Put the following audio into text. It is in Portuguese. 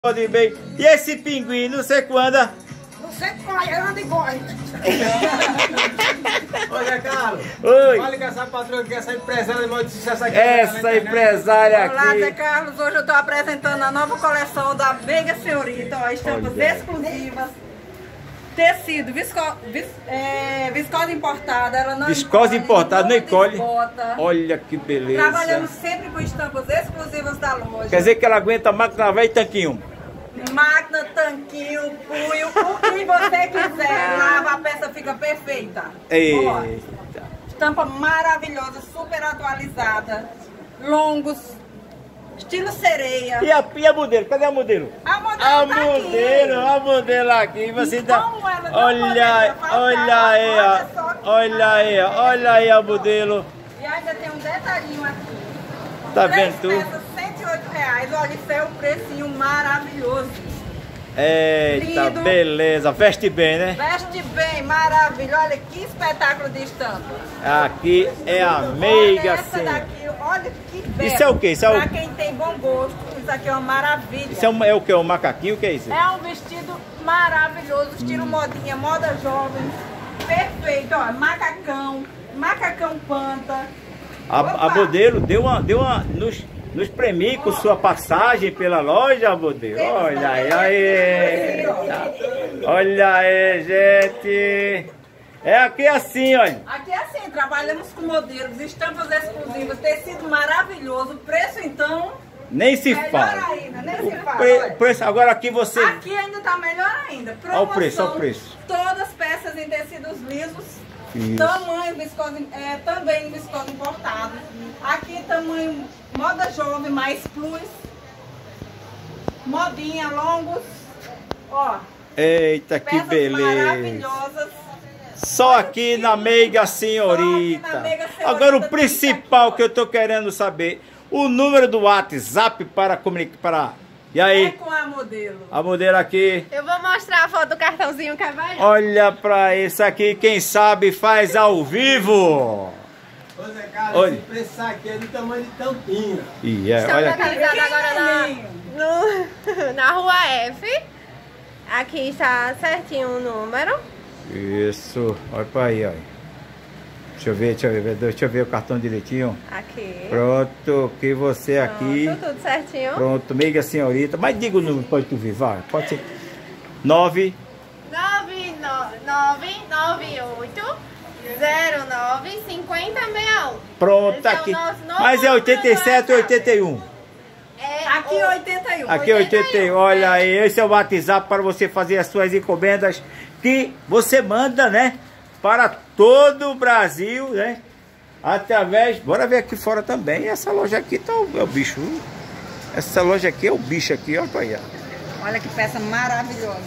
Pode bem. E esse pinguim, não sei quando. Não sei qual, eu ando igual. Ô Zé Carlos, Oi. fale com essa patroa que essa empresária de sucesso aqui. Essa empresária Olá, Zé aqui. Carlos. Hoje eu estou apresentando a nova coleção da Meiga Senhorita. Ó, estampas Olha. exclusivas. Tecido, viscosa importada. Ela não Viscosa importada, não encolhe. desbota. Olha que beleza. Trabalhamos sempre com estampas exclusivas da loja. Quer dizer que ela aguenta máquina velha e tanquinho. Máquina, tanquinho, punho, o que você quiser. Lava, a peça fica perfeita. Ó, Eita. estampa maravilhosa, super atualizada. Longos, estilo sereia. E a modelo? Cadê a modelo? A modelo A tá aqui. modelo, a modelo aqui. Você E dá. como ela não Olha, poderia faltar, olha aí, olha só ó. que Olha aí, ó. Olha aí a modelo. E ainda tem um detalhinho aqui. Tá 3 vendo tudo? peças, R$108. Olha, isso é um precinho maravilhoso. Eita, Lindo. beleza. Veste bem, né? Veste bem, maravilha. Olha que espetáculo de estampa. Aqui é a Olha meiga, essa sim. daqui, olha que bela. Isso é o quê? Isso é o- Pra quem tem bom gosto, isso aqui é uma maravilha. Isso é o que? Um macaquinho? O que é isso? É um vestido maravilhoso, estilo modinha, moda jovem. Perfeito, ó, macacão panta. A Opa! modelo deu uma nos premie com sua passagem pela loja, modelo. Olha aí, olha aí, gente. É aqui assim, olha. Aqui é assim, trabalhamos com modelos, estampas exclusivas, tecido maravilhoso, preço então, Nem se melhor fala. ainda, nem se fala. O preço, agora aqui você. Aqui ainda tá melhor ainda. Olha o preço, olha o Promoção, preço. todas peças em tecidos lisos, Isso. tamanho viscose, também viscose importado. Aqui tamanho moda jovem, mais plus, modinha, longos, ó, Eita, que peças beleza. maravilhosas. Só aqui na Meiga Senhorita. Só aqui na Meiga Senhorita. Agora o principal que eu tô querendo saber, o número do WhatsApp para comunicar. E É aí, com a modelo. a modelo aqui. Eu vou mostrar a foto do cartãozinho que vai. Olha pra isso aqui, quem sabe faz ao vivo. Ô Zé Carlos, Olha. esse preço aqui é do tamanho de tampinha. E é, Estamos olha aqui. localizados agora Pequenininho. na rua F. Aqui está certinho o número. Isso, olha pra aí, olha. Deixa eu ver o cartão direitinho. Aqui. Pronto, que você aqui. Pronto, tudo certinho. Pronto, Meiga Senhorita. Mas diga o número, pode tu vir, vai. Pode ser. 9. 99908095061. Pronto, Esse é o aqui. nosso novo Mas é número 87 do ou WhatsApp. 81? Aqui 81. Aqui é 81. Olha aí, esse é o WhatsApp para você fazer as suas encomendas que você manda, né? Para todo o Brasil, né? Através. Bora ver aqui fora também. Essa loja aqui tá é o bicho. Essa loja aqui é o bicho aqui, olha pra aí. Ó. Olha que peça maravilhosa.